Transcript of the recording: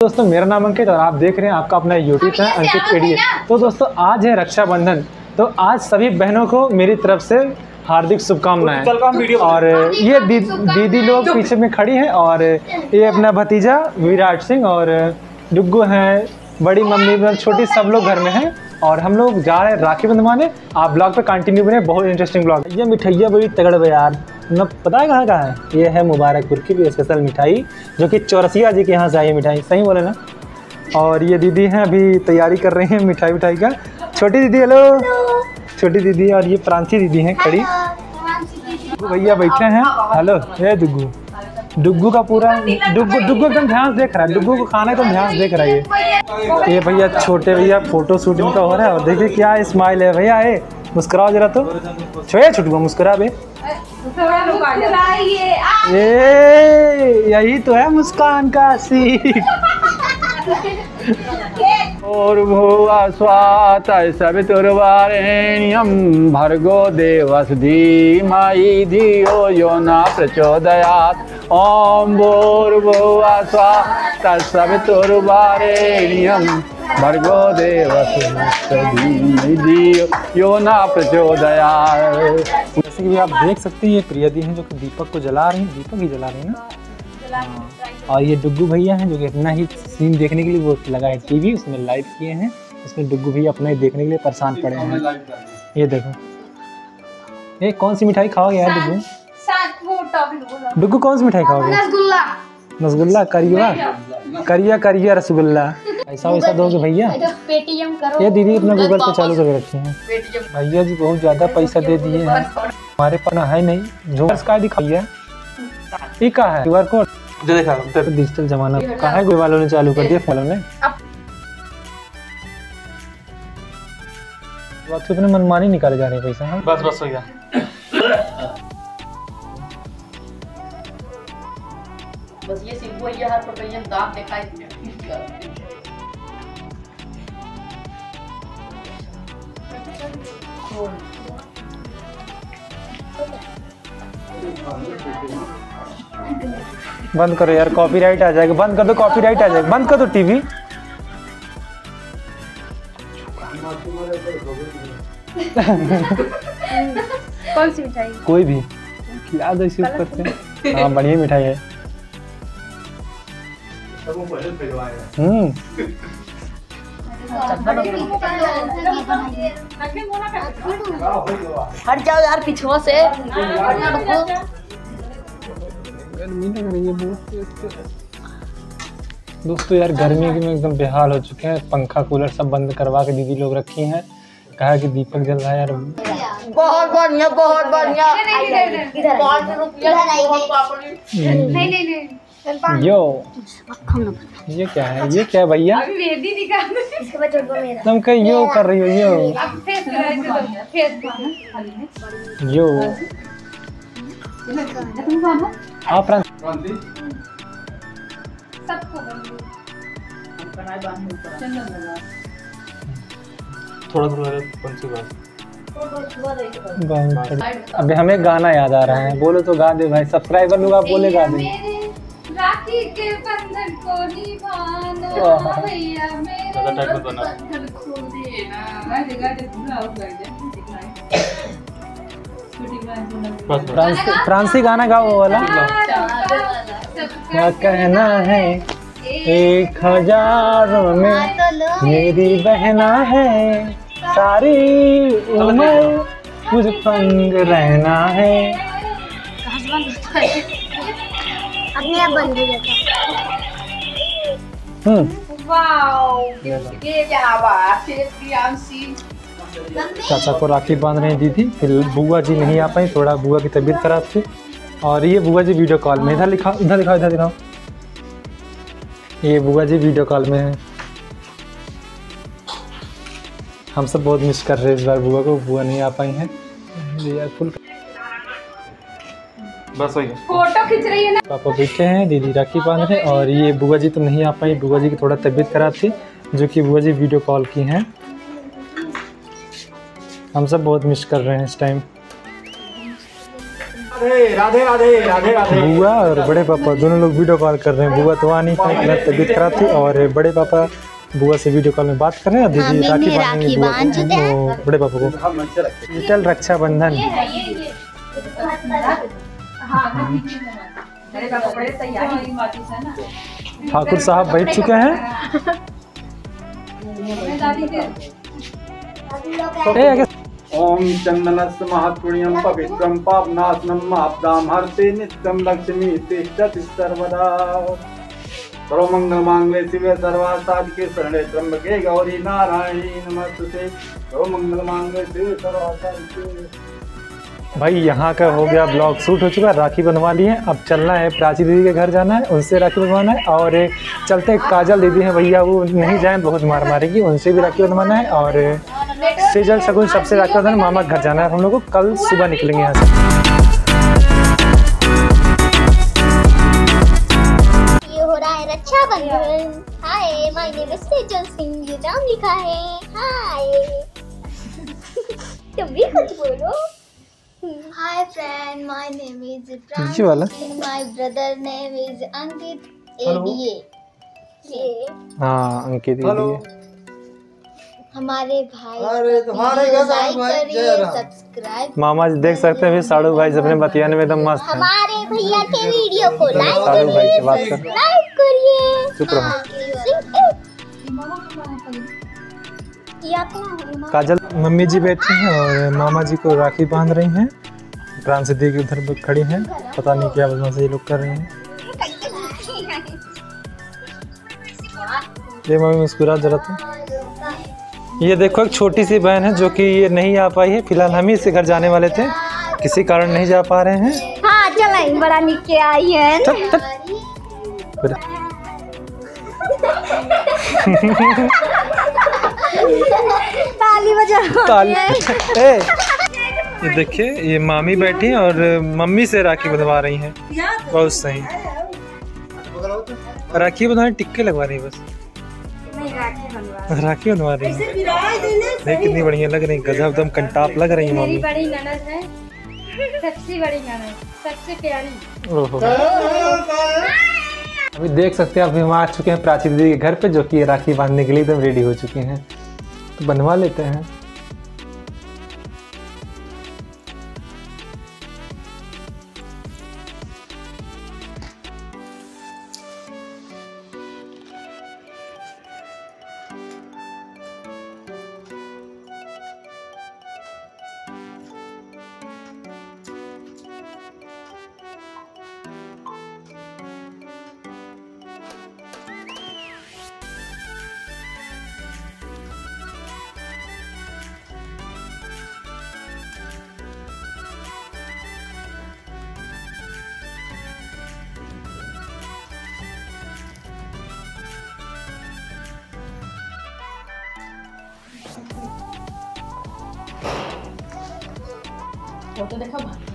दोस्तों मेरा नाम अंकित और आप देख रहे हैं आपका अपना यूट्यूब चैनल अंकित एडीए। तो दोस्तों आज है रक्षाबंधन, तो आज सभी बहनों को मेरी तरफ से हार्दिक शुभकामनाएं। और ये दीदी लोग पीछे में खड़ी हैं और ये अपना भतीजा विराट सिंह और डुग्गू हैं, बड़ी मम्मी छोटी सब लोग घर में हैं और हम लोग जा रहे हैं राखी बंधवाने। आप ब्लॉग पे कंटिन्यू बने, बहुत इंटरेस्टिंग ब्लॉग। ये मिठाइयाँ बड़ी तगड़ है यार, न पता है कहाँ है। ये है मुबारकपुर की भी स्पेशल मिठाई जो कि चौरसिया जी के यहाँ से आई है मिठाई, सही बोले ना। और ये दीदी हैं अभी तैयारी कर रहे हैं मिठाई का। छोटी दीदी हेलो, छोटी दीदी। और ये प्रांसी दीदी हैं खड़ी। भैया बैठे हैं, हेलो। ये डुग्गू का पूरा डुग्गू एकदम ध्यान देख रहा है, डुग्गू को खाना एकदम ध्यान देख रहा है। ये भैया छोटे भैया फोटो शूटिंग का हो रहा है और देखिए क्या स्माइल है भैया। ये मुस्कुराओ जरा तो, छोटे छुटको मुस्कुरा बे। ये यही तो है मुस्कान का सीख। और भुवा स्वात सवितुर्वरेण्यं भर्गो देवस्य धीमहि धियो यो न प्रचोदयात्। ओम भूर्भुवः स्वः सवितुर्वरेण्यं भर्गो देवस्य धीमहि धियो यो न प्रचोदयात्। जैसे कि आप देख सकते हैं ये प्रियदी हैं जो कि दीपक को जला रही हैं, दीपक ही जला रही हैं ना। और ये डुग्गू भैया हैं जो कि अपना ही सीन देखने के लिए वो लगाए टीवी, उसमें लाइव किए हैं। उसमें डुग्गू भैया अपना ही देखने के लिए परेशान पड़े हैं। ये देखो, ये कौन सी मिठाई खाओगे यार डुग्गू? डुग्गू कौन सी मिठाई खाओगे? रसगुल्ला करिया रसगुल्ला। ऐसा वैसा दोगे भैया? ये दीदी अपना गूगल पे चालू करके रखी हैं। भैया जी बहुत ज़्यादा पैसा दे दिए हैं, हमारे पास है नहीं। झोंका का दिखाइए, ये का है QR कोड जो देखा डिजिटल जमाना कहाँ है, कोई वालों ने चालू कर दिया वालों ने। अपने मनमानी निकाले जा रहे हैं पैसा। बस हो गया। बस ये सिंपल ये हर प्रोटेक्शन दांत दिखाई बंद करो यार, कॉपीराइट आ जाएगा। बंद कर दो, कॉपीराइट आ जाएगा। बंद कर दो टीवी। कौन सी मिठाई? कोई भी खिला दो इसी करते हैं। हाँ बढ़िया मिठाई है। हट जाओ यार पिछुआ से। गर्मी लग रही है बहुत। दोस्तों यार गर्मी में एकदम बेहाल हो चुके हैं। पंखा कूलर सब बंद करवा के दीदी लोग रखी हैं। कहा कि दीपक जल रहा है यार। बहुत बढ़िया बहुत बढ़िया। यो ये क्या है? ये क्या है भैया? तुम कहीं यो कर रही हो? यो आप थोड़ा कौन सी बात? अबे हमें गाना याद आ रहा है, बोलो तो गा दे भाई। सब्सक्राइबर लोग आप बोले गा दे। राखी के बंधन को निभाना भैया मेरे बंधन को देना। फ्रांसी गाना गाओ वो वाला। क्या कहना है 1000 में मेरी बहना है, सारी उम्र मुझ संग रहना है। अपने आप बंद हो जाता। ये क्या बात है। चाचा को राखी बांध रहे हैं दीदी। फिर बुआ जी नहीं आ पाई, थोड़ा बुआ की तबीयत खराब थी। और ये बुआ जी वीडियो कॉल में। इधर दिखाओ। ये बुआ जी वीडियो कॉल में है। हम सब बहुत मिस कर रहे हैं इस बार बुआ को। बुआ नहीं आ पाई हैं यार। फुल बस हो गया। फोटो खींच रही है ना। पापा बैठे हैं, दीदी राखी बांध रहे हैं। और ये बुआ जी तो नहीं आ पाई, बुआ जी की थोड़ा तबीयत खराब थी, जो कि बुआ जी वीडियो कॉल की हैं। हम सब बहुत मिस कर रहे हैं इस टाइम। राधे राधे राधे राधे। बुआ और बड़े पापा दोनों लोग वीडियो कॉल कर रहे हैं। बुआ तो आ नहीं पाई, मेरी तबीयत खराब थी, और बड़े पापा बुआ से वीडियो कॉल में बात कर रहे हैं। दीदी राखी बांधेंगे बुआ को, बड़े पापा को। डिजिटल रक्षाबंधन। ठाकुर साहब बैठ चुके हैं। ओम चंदनस्य महत्पुण्यं पवित्रं पापनाशनं महाब्दां हरते नित्यं लक्ष्मी तिष्ठति सर्वदा। सर्वमंगलमांगल्ये शिवे सर्वार्थसाधिके शरणे त्र्यंबके गौरी नारायणी नमस्तुते। सर्वमंगलमांगल्ये शिवे सर्वार्थसाधिके। भाई यहाँ का हो गया ब्लॉग शूट हो चुका है, राखी बनवा ली है। अब चलना है प्राची दीदी के घर जाना है, उनसे राखी बनवाना है। और चलते काजल दीदी हैं भैया, वो नहीं जाए बहुत मार मारेगी, उनसे भी राखी बनवाना है। और सेजल शगुन सबसे राखी बंधन मामा के घर जाना है। हम लोग को कल सुबह निकलेंगे यहाँ से। ये हो रहा है Rakshabandhan. Hi, my name is Sejal Singh, ये नाम लिखा है। हाय तुम भी कुछ बोलो। Hi friend, my name is ये वाला? My brother name is Ankit ADA। हाँ अंकित दीदी। हमारे भाई लाइक करिए, सब्सक्राइब। मामा जी देख सकते हैं साड़ू भाई अपने बतियाने में एकदम मस्त है। हमारे भैया के वीडियो को लाइक साड़ू भाई करिए, की बात कर। सब्सक्राइब करिए। चुप रहो। काजल मम्मी जी बैठी हैं और मामा जी को राखी बांध रही हैं। प्राण सिद्धि की उधर खड़ी हैं, पता नहीं क्या बदमाशी ये लोग कर रहे हैं। ये मम्मी मुस्कुरा जरा तो। ये देखो एक छोटी सी बहन है जो कि ये नहीं आ पाई है। फिलहाल हम ही इसके घर जाने वाले थे, किसी कारण नहीं जा पा रहे हैं। हाँ चल बड़ा निके आई है। ताली बजाओ। ताली। ये देखिए ये मामी बैठी हैं और मम्मी से राखी बंधवा रही हैं। बहुत सही। राखी बंधवाने टिक्के लगवा रही है बस। राखी बंधवा रही है। देख कितनी बढ़िया लग रही है, गजब दम कंटाप लग रही है मम्मी। बड़ी ननद है, सबसे बड़ी ननद, सबसे प्यारी। ओहो। अभी देख सकते हैं अभी हम आ चुके हैं प्राची दीदी के घर पे, जो कि राखी बांधने के लिए एकदम रेडी हो चुके हैं। तो बनवा लेते हैं। फोटो देखा